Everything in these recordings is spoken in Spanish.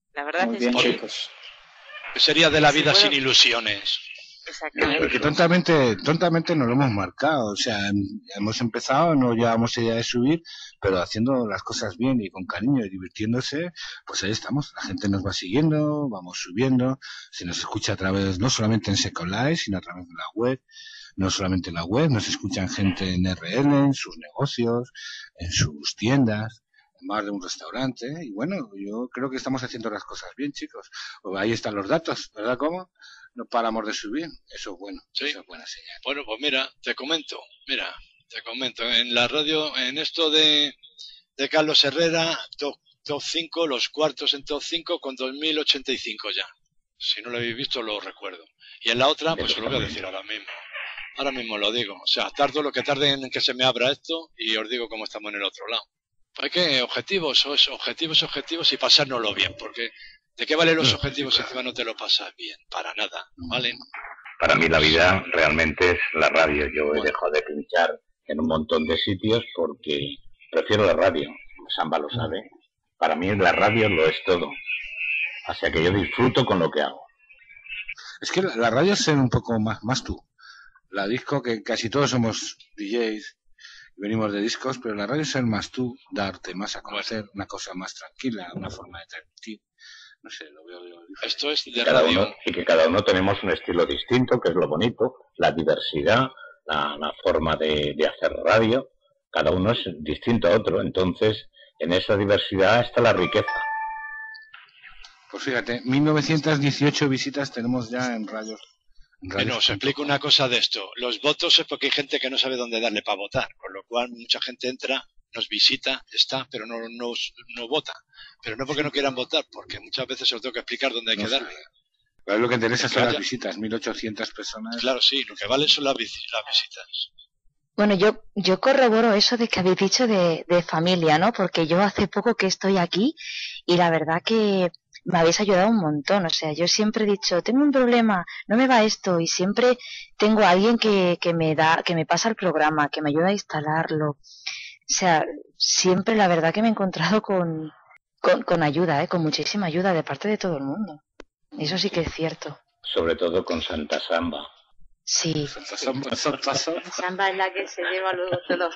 La verdad Muy es bien, que... chicos. Sería de la vida bueno, sin ilusiones. Exactamente. Porque tontamente nos lo hemos marcado. O sea, hemos empezado, no llevamos idea de subir, pero haciendo las cosas bien y con cariño y divirtiéndose, pues ahí estamos. La gente nos va siguiendo, vamos subiendo. Se nos escucha a través, no solamente en Second Life, sino a través de la web. No solamente en la web, nos escuchan gente en RL, en sus negocios, en sus tiendas, en más de un restaurante. Y bueno, yo creo que estamos haciendo las cosas bien, chicos. Ahí están los datos, ¿verdad? ¿Cómo? No paramos de subir. Eso es bueno, Sí. eso es buena señal. Bueno, pues mira, te comento. En la radio, en esto de Carlos Herrera, top 5, los cuartos en top 5 con 2085 ya. Si no lo habéis visto, lo recuerdo. Y en la otra, pues os lo voy a decir ahora mismo. Ahora mismo lo digo. O sea, tardo lo que tarde en que se me abra esto y os digo cómo estamos en el otro lado. Hay que objetivos y pasárnoslo bien, porque ¿de qué valen los objetivos si encima no te lo pasas bien? Para nada, ¿no valen? Para mí la vida realmente es la radio. Yo he dejado de pinchar en un montón de sitios porque prefiero la radio. Samba lo sabe. Para mí la radio lo es todo. O sea que yo disfruto con lo que hago. Es que la radio es ser un poco más tú. La disco, que casi todos somos DJs, venimos de discos, pero la radio es ser más tú, darte más a conocer, una cosa más tranquila, una forma de transmitir. No sé, lo veo diferente. Esto es de radio. Y que cada uno tenemos un estilo distinto, que es lo bonito, la diversidad, la forma de hacer radio. Cada uno es distinto a otro, entonces en esa diversidad está la riqueza. Pues fíjate, 1918 visitas tenemos ya en radio. Bueno, os explico una cosa de esto. Los votos es porque hay gente que no sabe dónde darle para votar, con lo cual mucha gente entra, nos visita, está, pero no vota. Pero no porque no quieran votar, porque muchas veces se lo tengo que explicar dónde hay que darle. Pero lo que interesa son las visitas, 1.800 personas. Claro, sí, lo que vale son las visitas. Bueno, yo corroboro eso de que habéis dicho de familia, ¿no? Porque yo hace poco que estoy aquí y la verdad que me habéis ayudado un montón. O sea, yo siempre he dicho, tengo un problema, no me va esto, y siempre tengo a alguien que me pasa el programa, que me ayuda a instalarlo. O sea, siempre la verdad que me he encontrado con ayuda, con muchísima ayuda de parte de todo el mundo. Eso sí que es cierto. Sobre todo con Santa Samba. Sí. Samba es la que se lleva luego todos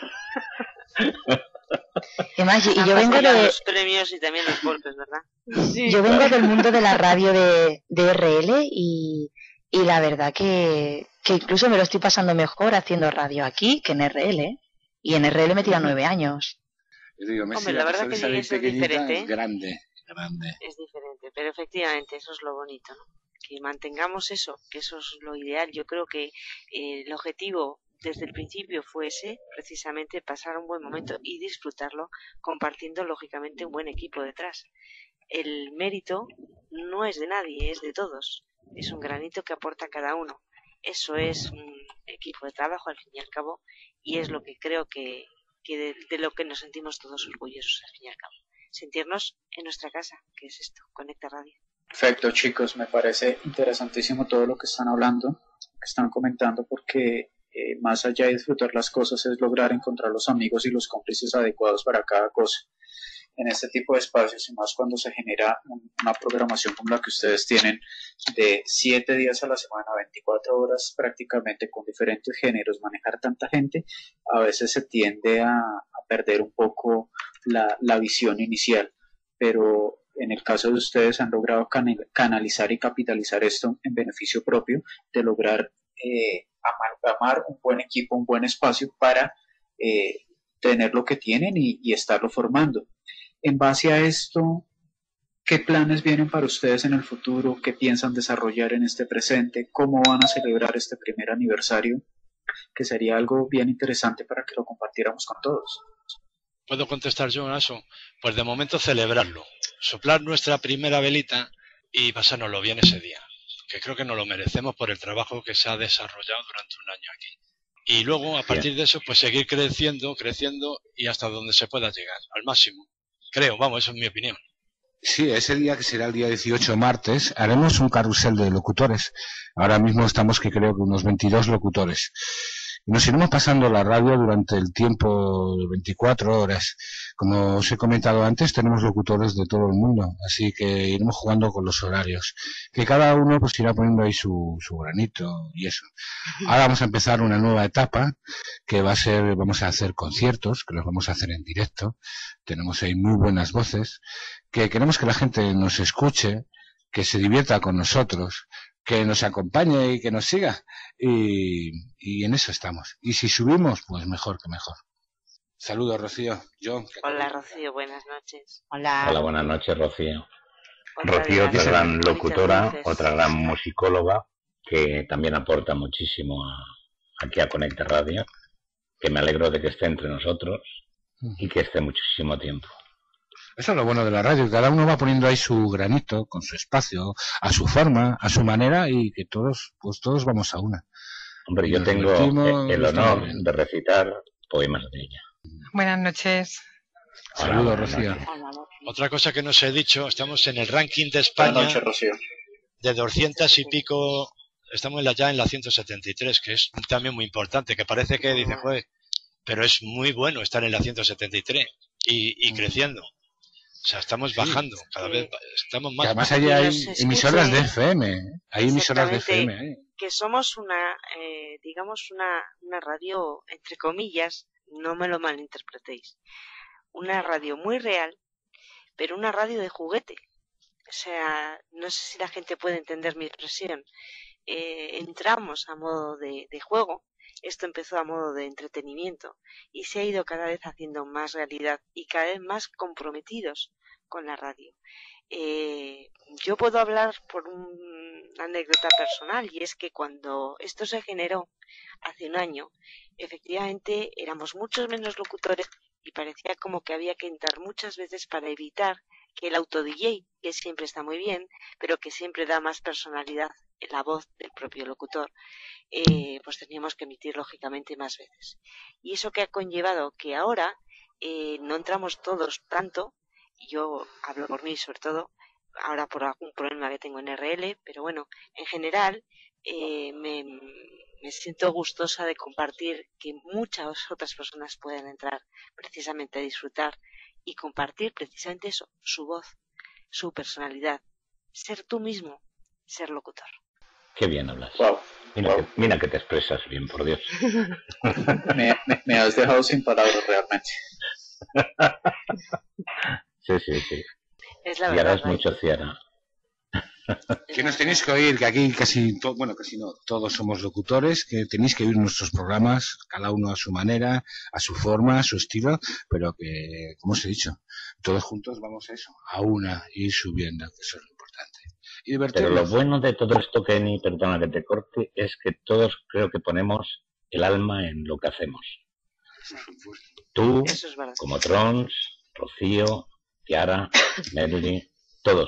y yo vengo de los premios y también los golpes, ¿verdad? Sí. Yo vengo del mundo de la radio de RL y la verdad que incluso me lo estoy pasando mejor haciendo radio aquí que en RL, y en RL me tira 9 años. Yo digo, hombre, la verdad que es diferente, es grande. Es diferente, pero efectivamente eso es lo bonito, ¿no? Que mantengamos eso, que eso es lo ideal. Yo creo que el objetivo desde el principio fue ese, precisamente pasar un buen momento y disfrutarlo, compartiendo lógicamente un buen equipo detrás. El mérito no es de nadie, es de todos. Es un granito que aporta cada uno. Eso es un equipo de trabajo al fin y al cabo, y es lo que creo que de lo que nos sentimos todos orgullosos al fin y al cabo. Sentirnos en nuestra casa, que es esto, Conecta Radio. Perfecto, chicos, me parece interesantísimo todo lo que están hablando, que están comentando, porque más allá de disfrutar las cosas es lograr encontrar los amigos y los cómplices adecuados para cada cosa. En este tipo de espacios, y más cuando se genera una programación como la que ustedes tienen, de 7 días a la semana, 24 horas prácticamente, con diferentes géneros, manejar tanta gente, a veces se tiende a perder un poco la visión inicial, pero en el caso de ustedes han logrado canalizar y capitalizar esto en beneficio propio, de lograr amalgamar un buen equipo, un buen espacio para tener lo que tienen y estarlo formando. En base a esto, ¿qué planes vienen para ustedes en el futuro? ¿Qué piensan desarrollar en este presente? ¿Cómo van a celebrar este primer aniversario? Que sería algo bien interesante para que lo compartiéramos con todos. ¿Puedo contestar yo a eso? Pues de momento celebrarlo, soplar nuestra primera velita y pasárnoslo bien ese día, que creo que nos lo merecemos por el trabajo que se ha desarrollado durante un año aquí. Y luego, a partir de eso, pues seguir creciendo y hasta donde se pueda llegar, al máximo. Creo, vamos, eso es mi opinión. Sí, ese día, que será el día 18, martes, haremos un carrusel de locutores. Ahora mismo estamos, que creo que unos 22 locutores. y nos iremos pasando la radio durante el tiempo de 24 horas. Como os he comentado antes, tenemos locutores de todo el mundo, así que iremos jugando con los horarios, que cada uno pues irá poniendo ahí su granito y eso. Ahora vamos a empezar una nueva etapa que vamos a hacer conciertos, que los vamos a hacer en directo. Tenemos ahí muy buenas voces, que queremos que la gente nos escuche, que se divierta con nosotros, que nos acompañe y que nos siga, y en eso estamos. Y si subimos, pues mejor que mejor. Saludos, Rocío. Hola, Rocío, buenas noches. Hola, buenas noches, Rocío. Otra Rocío, de las otra gran bonitas locutora, voces. otra gran musicóloga, que también aporta muchísimo aquí a Conecta Radio, que me alegro de que esté entre nosotros y que esté muchísimo tiempo. Eso es lo bueno de la radio, cada uno va poniendo ahí su granito, con su espacio, a su forma, a su manera, y que todos vamos a una. Hombre, yo Nos tengo divertimos, el estamos honor bien. de recitar poemas de ella. Buenas noches. Saludos, Hola, Rocío. buenas noches. Otra cosa que nos he dicho, estamos en el ranking de Buenas España noches, Rocío. de 200 y pico, estamos ya en la 173, que es también muy importante, que parece que dice, joder, pero es muy bueno estar en la 173 y creciendo. O sea, estamos bajando, cada vez estamos Y más. además Que allí nos hay escuche. emisoras de FM, ¿eh? Hay emisoras de Exactamente. FM ahí. Que somos digamos, una radio, entre comillas, no me lo malinterpretéis, una radio muy real, pero una radio de juguete. O sea, no sé si la gente puede entender mi expresión. Entramos a modo de juego, esto empezó a modo de entretenimiento y se ha ido cada vez haciendo más realidad y cada vez más comprometidos con la radio. Yo puedo hablar por una anécdota personal, y es que cuando esto se generó hace un año, efectivamente éramos muchos menos locutores y parecía como que había que entrar muchas veces para evitar que el auto DJ, que siempre está muy bien, pero que siempre da más personalidad en la voz del propio locutor, pues teníamos que emitir lógicamente más veces. Y eso que ha conllevado que ahora no entramos todos tanto, y yo hablo por mí sobre todo, ahora por algún problema que tengo en RL, pero bueno, en general me siento gustosa de compartir que muchas otras personas puedan entrar precisamente a disfrutar y compartir precisamente eso, su voz, su personalidad, ser tú mismo, ser locutor. Qué bien hablas. Wow. Mira que te expresas bien, por Dios. Me has dejado sin palabras realmente. Sí. Es la Ciara verdad. es mucho Ciara. Que nos tenéis que oír, que aquí casi no, todos somos locutores, que tenéis que oír nuestros programas, cada uno a su manera, a su forma, a su estilo, pero que, como os he dicho, todos juntos vamos a eso, a una, ir subiendo, que eso es lo importante. Y Pero divertirnos. lo bueno de todo esto, Kenny, perdona que te corte, es que todos creo que ponemos el alma en lo que hacemos. Tú, Eso es verdad. como Trons, Rocío, Ciara, Merly, todos.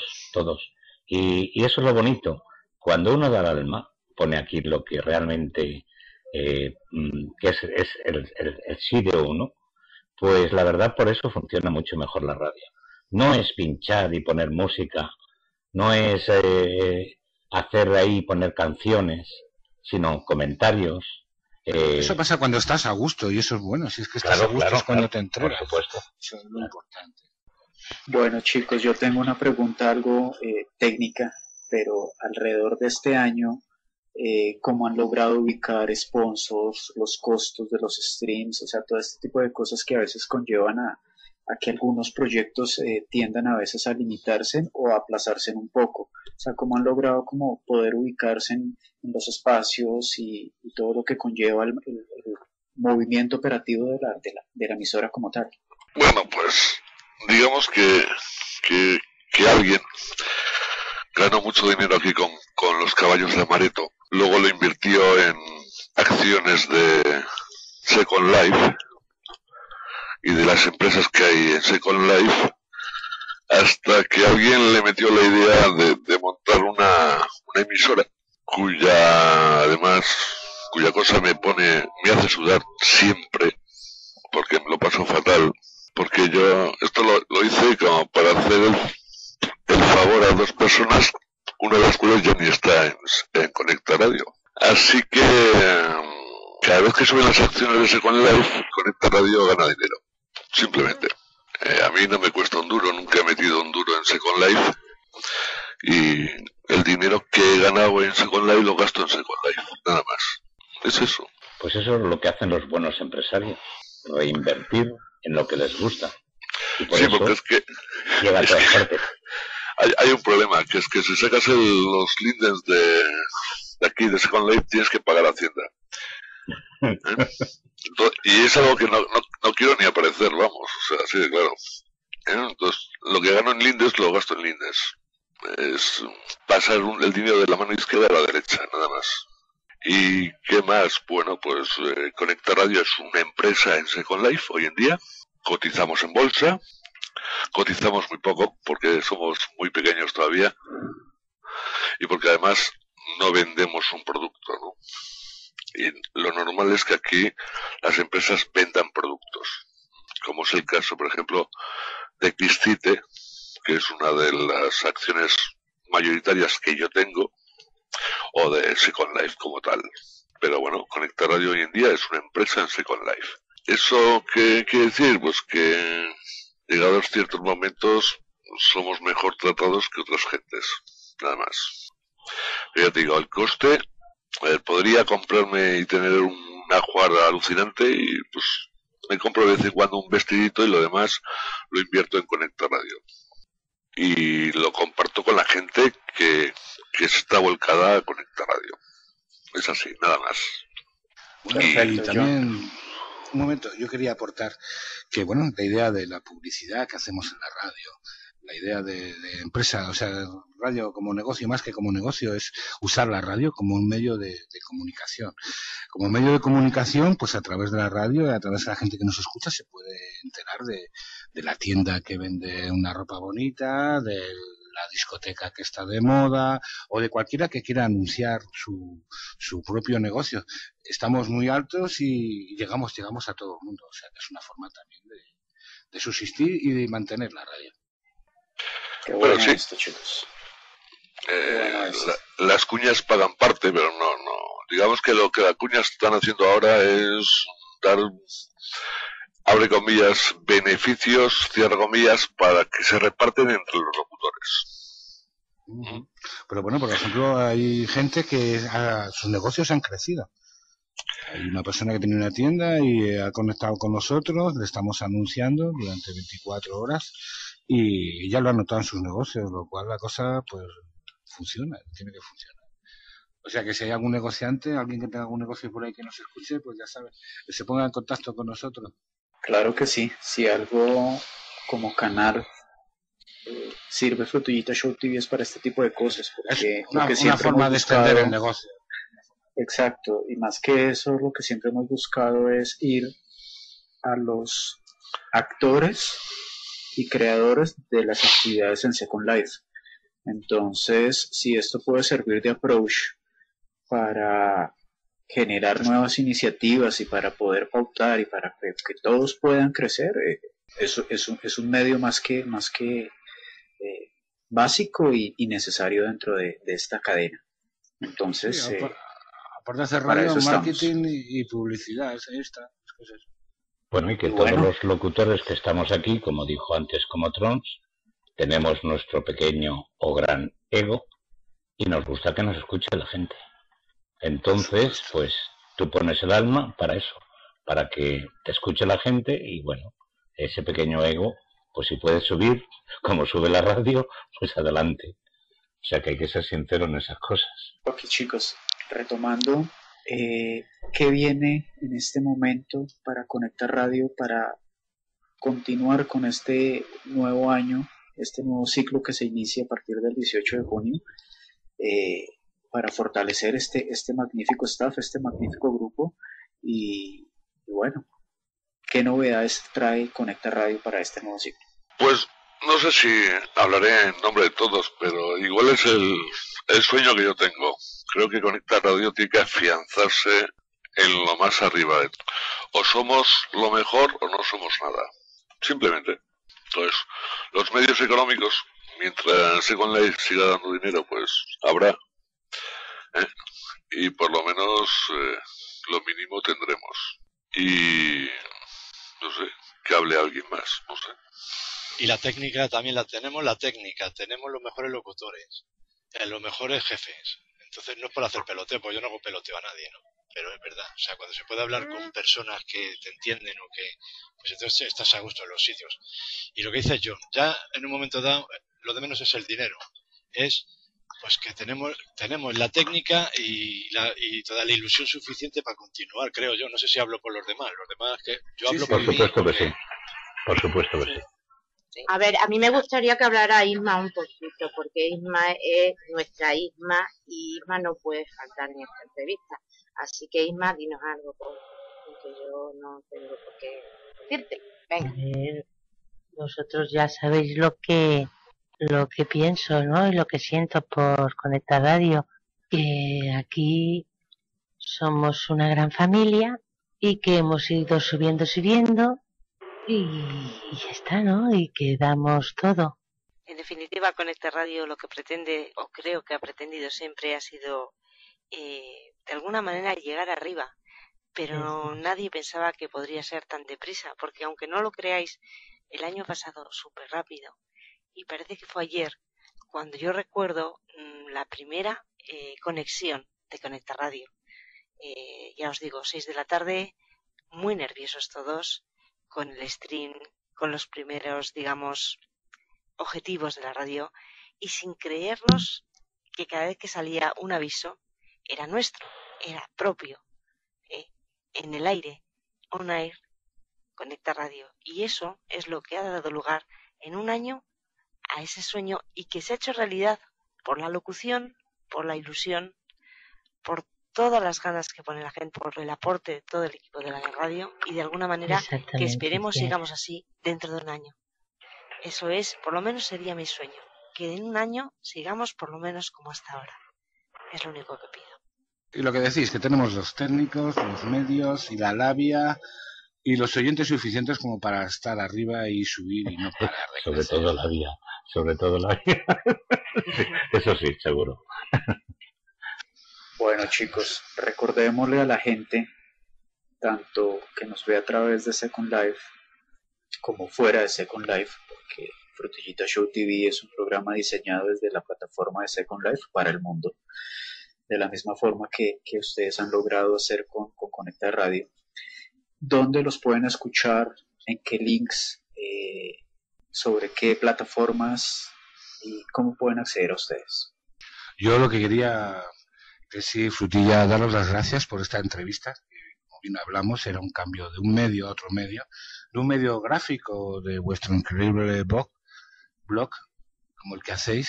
Y eso es lo bonito. Cuando uno da el alma, pone aquí lo que realmente que es el sí de uno, pues la verdad por eso funciona mucho mejor la radio. No es pinchar y poner música, no es hacer ahí poner canciones, sino comentarios. Eso pasa cuando estás a gusto, y eso es bueno. Si es que estás a gusto es cuando te entregas. Por supuesto. Eso es lo importante. Bueno, chicos, yo tengo una pregunta algo técnica, pero alrededor de este año, ¿cómo han logrado ubicar sponsors, los costos de los streams, o sea, todo este tipo de cosas que a veces conllevan a que algunos proyectos tiendan a veces a limitarse o a aplazarse un poco? O sea, ¿cómo han logrado como poder ubicarse en los espacios y todo lo que conlleva el movimiento operativo de la emisora como tal? Bueno, pues digamos que alguien ganó mucho dinero aquí con los caballos de Amaretto, luego lo invirtió en acciones de Second Life y de las empresas que hay en Second Life, hasta que alguien le metió la idea de montar una emisora cuya cosa me hace sudar siempre, porque me lo paso fatal, porque yo esto lo hice como para hacer el favor a dos personas, una de las cuales ya ni está en Conecta Radio. Así que cada vez que suben las acciones de Second Life, Conecta Radio gana dinero. Simplemente. A mí no me cuesta un duro, nunca he metido un duro en Second Life. Y el dinero que he ganado en Second Life lo gasto en Second Life. Nada más. Es eso. Pues eso es lo que hacen los buenos empresarios. Reinvertir en lo que les gusta. Y por Sí, eso porque es que llega a todas partes. hay un problema, que es que si sacas los lindens de aquí, de Second Life, tienes que pagar Hacienda. Y es algo que no quiero ni aparecer, vamos, o sea, así de claro. Entonces, lo que gano en lindes lo gasto en lindes. Es pasar el dinero de la mano izquierda a la derecha, nada más. ¿Y qué más? Bueno, pues Conecta Radio es una empresa en Second Life hoy en día. Cotizamos en bolsa. Cotizamos muy poco porque somos muy pequeños todavía. Y porque además no vendemos un producto, ¿no? Y lo normal es que aquí las empresas vendan productos. Como es el caso, por ejemplo, de Xcite, que es una de las acciones mayoritarias que yo tengo, o de Second Life como tal. Pero bueno, Conecta Radio hoy en día es una empresa en Second Life. ¿Eso qué quiere decir? Pues que llegados ciertos momentos somos mejor tratados que otras gentes. Nada más. Pero ya te digo, el coste, podría comprarme y tener una jugarra alucinante y pues me compro de vez en cuando un vestidito y lo demás lo invierto en Conecta Radio. Y lo comparto con la gente que está volcada a Conecta Radio. Es así, nada más. Bueno, Perfecto, y también, un momento, yo quería aportar que, bueno, la idea de la publicidad que hacemos en la radio, la idea de empresa, o sea, radio como negocio, más que como negocio, es usar la radio como un medio de comunicación. Como medio de comunicación, pues a través de la radio, a través de la gente que nos escucha, se puede enterar de la tienda que vende una ropa bonita, de la discoteca que está de moda, o de cualquiera que quiera anunciar su propio negocio. Estamos muy altos y llegamos a todo el mundo, o sea, que es una forma también de subsistir y de mantener la radio. Qué bueno sí. esto, chicos. Bueno esto. Las cuñas pagan parte, pero no. Digamos que lo que las cuñas están haciendo ahora es dar, abre comillas, beneficios, cierra comillas, para que se reparten entre los locutores. Uh-huh. Pero bueno, por ejemplo, hay gente que sus negocios han crecido. Hay una persona que tiene una tienda y ha conectado con nosotros, le estamos anunciando durante 24 horas y ya lo ha notado en sus negocios, lo cual la cosa pues funciona, tiene que funcionar. O sea que si hay algún negociante, alguien que tenga algún negocio por ahí que nos escuche, pues ya sabe, que se ponga en contacto con nosotros. Claro que sí, si algo como canal sirve Frutillita Show TV es para este tipo de cosas, porque es lo que una siempre forma hemos de extender buscado, el negocio. exacto, y más que eso, lo que siempre hemos buscado es ir a los actores y creadores de las actividades en Second Life. Entonces, si esto puede servir de approach para generar nuevas iniciativas y para poder pautar y para que todos puedan crecer, eso es un medio más que básico y necesario dentro de esta cadena. Entonces, Sí, aparte de hacer para radio, eso marketing y publicidad, ahí está. Bueno, y que Bueno. todos los locutores que estamos aquí, como dijo antes como Trons, tenemos nuestro pequeño o gran ego y nos gusta que nos escuche la gente. Entonces, pues tú pones el alma para eso, para que te escuche la gente y bueno, ese pequeño ego, pues si puedes subir, como sube la radio, pues adelante. O sea que hay que ser sincero en esas cosas. Ok, chicos, retomando, ¿qué viene en este momento para Conecta Radio, para continuar con este nuevo año, este nuevo ciclo que se inicia a partir del 18 de junio, para fortalecer este magnífico staff, este magnífico grupo? Y bueno, ¿qué novedades trae Conecta Radio para este nuevo ciclo? Pues no sé si hablaré en nombre de todos, pero igual es el sueño que yo tengo. Creo que Conecta Radio tiene que afianzarse en lo más arriba. O somos lo mejor o no somos nada. Simplemente. Entonces, los medios económicos, mientras Second Life siga dando dinero, pues habrá. Y por lo menos lo mínimo tendremos. Y no sé, que hable alguien más, no sé. Y la técnica también la tenemos, tenemos los mejores locutores, los mejores jefes. Entonces no es por hacer peloteo, porque yo no hago peloteo a nadie, ¿no? Pero es verdad, o sea, cuando se puede hablar con personas que te entienden o que, pues entonces estás a gusto en los sitios. Y lo que dices yo, ya en un momento dado, lo de menos es el dinero, es pues que tenemos la técnica y toda la ilusión suficiente para continuar, creo yo. No sé si hablo por los demás que yo hablo por Por mí. supuesto que sí, por supuesto que sí. A ver, a mí me gustaría que hablara Isma un poquito, porque Isma es nuestra Isma y Isma no puede faltar en esta entrevista. Así que Isma, dinos algo, porque yo no tengo por qué decirte. Venga. Vosotros ya sabéis lo que pienso, ¿no? Y lo que siento por Conecta Radio. Que aquí somos una gran familia y que hemos ido subiendo y ya está, ¿no? Y que damos todo. En definitiva, Conecta Radio lo que pretende, o creo que ha pretendido siempre, ha sido de alguna manera llegar arriba, pero nadie pensaba que podría ser tan deprisa, porque aunque no lo creáis, el año ha pasado súper rápido y parece que fue ayer cuando yo recuerdo la primera conexión de Conecta Radio. Ya os digo, 6 de la tarde, muy nerviosos todos, con el stream, con los primeros, digamos, objetivos de la radio, y sin creernos que cada vez que salía un aviso era nuestro, era propio, en el aire, on air, Conecta Radio. Y eso es lo que ha dado lugar en un año a ese sueño y que se ha hecho realidad por la locución, por la ilusión, por todas las ganas que pone la gente, por el aporte de todo el equipo de la radio y de alguna manera que esperemos sigamos así dentro de un año. Eso es, por lo menos sería mi sueño, que en un año sigamos por lo menos como hasta ahora. Es lo único que pido. Y lo que decís, que tenemos los técnicos, los medios y la labia y los oyentes suficientes como para estar arriba y subir y no parar de Sobre todo la vía. Eso sí, seguro. Bueno, chicos, recordémosle a la gente, tanto que nos ve a través de Second Life como fuera de Second Life, porque Frutillita Show TV es un programa diseñado desde la plataforma de Second Life para el mundo, de la misma forma que ustedes han logrado hacer con Conecta Radio. ¿Dónde los pueden escuchar? ¿En qué links? ¿Sobre qué plataformas? ¿Y cómo pueden acceder a ustedes? Yo lo que quería decir, Frutilla, daros las gracias por esta entrevista. Como bien hablamos, era un cambio de un medio a otro medio, de un medio gráfico de vuestro increíble blog, como el que hacéis,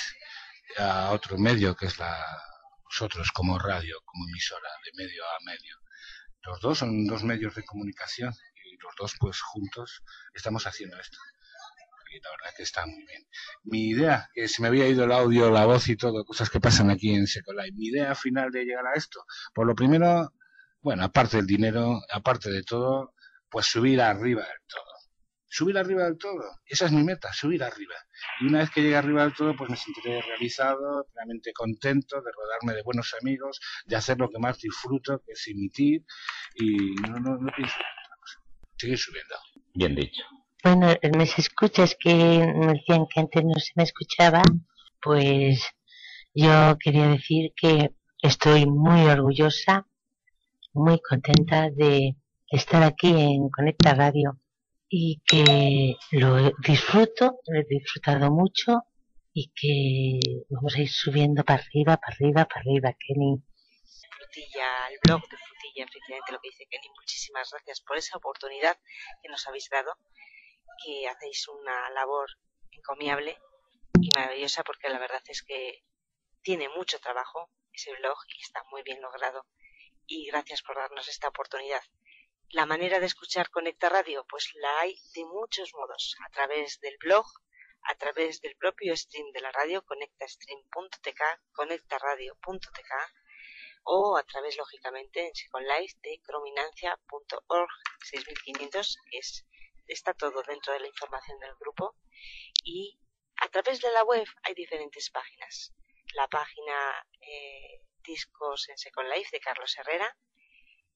a otro medio que es vosotros como radio, como emisora, de medio a medio. Los dos son dos medios de comunicación y los dos pues juntos estamos haciendo esto. Y la verdad que está muy bien. Mi idea, que se me había ido el audio, la voz y todo, cosas que pasan aquí en Secolai. Mi idea final de llegar a esto, por lo primero, bueno, aparte del dinero, aparte de todo, pues subir arriba del todo. Subir arriba del todo. Esa es mi meta, subir arriba. Y una vez que llegue arriba del todo, pues me sentiré realizado, realmente contento de rodearme de buenos amigos, de hacer lo que más disfruto, que es emitir, y no pienso en otra cosa. Seguir subiendo. Bien dicho. Bueno, me se escucha, es que me decían que antes no se me escuchaba, pues yo quería decir que estoy muy orgullosa, muy contenta de estar aquí en Conecta Radio y que lo he disfrutado mucho y que vamos a ir subiendo para arriba, Kenny. Frutilla, el blog de Frutilla, efectivamente lo que dice Kenny, muchísimas gracias por esa oportunidad que nos habéis dado, que hacéis una labor encomiable y maravillosa, porque la verdad es que tiene mucho trabajo ese blog y está muy bien logrado, y gracias por darnos esta oportunidad. La manera de escuchar Conecta Radio, pues la hay de muchos modos, a través del blog, a través del propio stream de la radio, conectastream.tk, conectaradio.tk, o a través, lógicamente, en Second Life de crominancia.org 6500, que está todo dentro de la información del grupo. Y a través de la web hay diferentes páginas. La página Discos en Second Life de Carlos Herrera,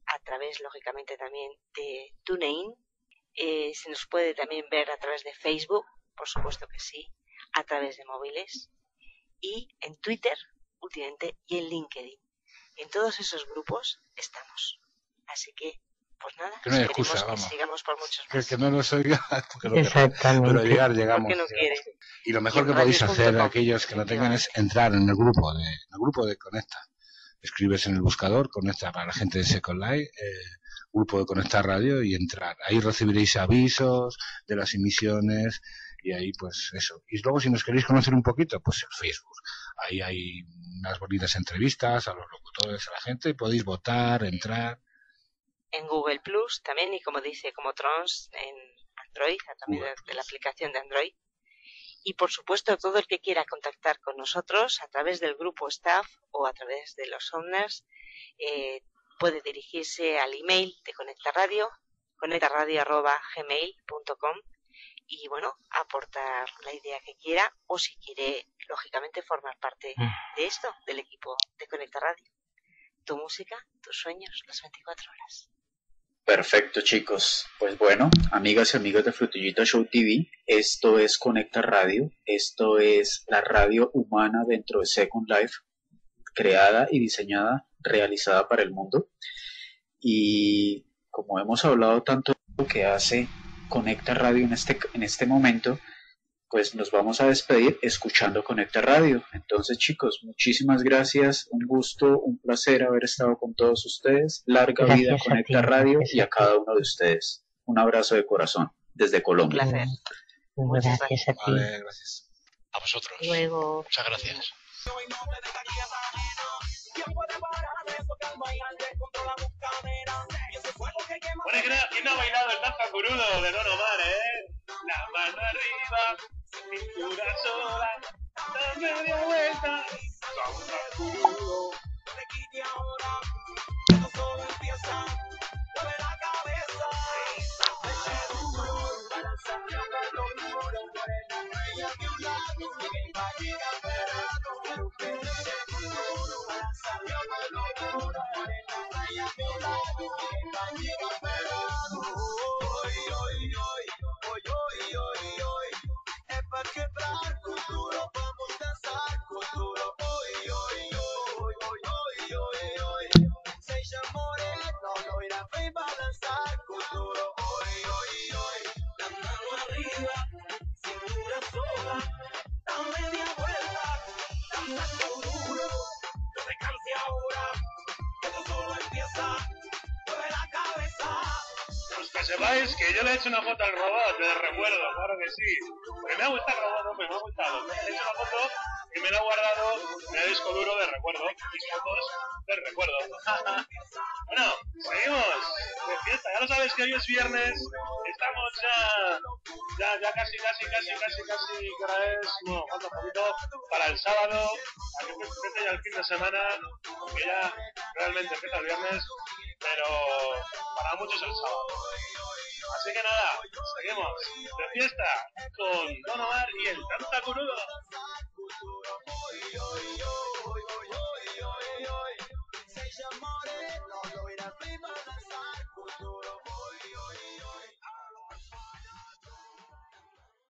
a través, lógicamente, también de TuneIn. Se nos puede también ver a través de Facebook, por supuesto que sí, a través de móviles, y en Twitter últimamente y en LinkedIn. En todos esos grupos estamos. Así que, pues nada, que no hay excusa, que sigamos por muchos más. Que no nos oiga, Exactamente. Pero llegamos. Porque no quiere. Y lo mejor que podéis hacer, aquellos que no tengan, es entrar en el grupo de Conecta. Escribes en el buscador Conecta para la gente de Second Life, grupo de Conecta Radio, y entrar. Ahí recibiréis avisos de las emisiones y ahí pues eso. Y luego si nos queréis conocer un poquito, pues en Facebook. Ahí hay unas bonitas entrevistas a los locutores, a la gente, y podéis votar, entrar. En Google Plus también, y como dice, como Trons, en Android, a través de la aplicación de Android. Y por supuesto, todo el que quiera contactar con nosotros a través del grupo staff o a través de los owners, puede dirigirse al email de Conecta Radio, conectaradio@gmail.com, y bueno, aportar la idea que quiera, o si quiere, lógicamente, formar parte de esto, del equipo de Conecta Radio. Tu música, tus sueños, las 24 horas. Perfecto, chicos. Pues bueno, amigas y amigos de Frutillita Show TV, esto es Conecta Radio, esto es la radio humana dentro de Second Life, creada y diseñada, realizada para el mundo. Y como hemos hablado tanto de lo que hace Conecta Radio en este momento, pues nos vamos a despedir escuchando Conecta Radio. Entonces, chicos, muchísimas gracias, un gusto, un placer haber estado con todos ustedes. Larga vida Conecta Radio y a cada uno de ustedes. Un abrazo de corazón desde Colombia. Un placer. Muchas gracias a ti. Vale, gracias. A vosotros. Luego. Muchas gracias. Bueno, ¿quién no ha bailado el danza curudo de Don Omar, La mano arriba, cintura sola, da media vuelta, danza curudo. De aquí y ahora, todo solo empieza, mueve la cabeza, eche duro, balanzando lo duro, morena, bella de un lado, que va a llegar verano, pero que eche duro, balanzando lo duro, morena, bella de un lado, que va a llegar verano. Hoy, es para quebrar con duro, vamos a danzar con duro. Hoy, se llama moreno, lo irá a balanzar con duro. Hoy, la mano arriba, cintura sola, da media vuelta, danza duro, no te canses ahora, que esto solo empieza, mueve la cabeza. Pues que sepáis que yo le he hecho una foto al robot de recuerdo, claro que sí. Porque me ha gustado el robot, me ha gustado. Le he hecho una foto y me la he guardado en el disco duro de recuerdo. Mis fotos de recuerdo. Bueno, seguimos de fiesta. Ya lo sabes que hoy es viernes. Estamos ya casi. ¿Qué hora es? Bueno, falta un poquito para el sábado. A que empiece ya el fin de semana. Que ya realmente empieza el viernes. Pero para muchos es el sábado. Así que nada, seguimos de fiesta con Don Omar y el Danza Curudo.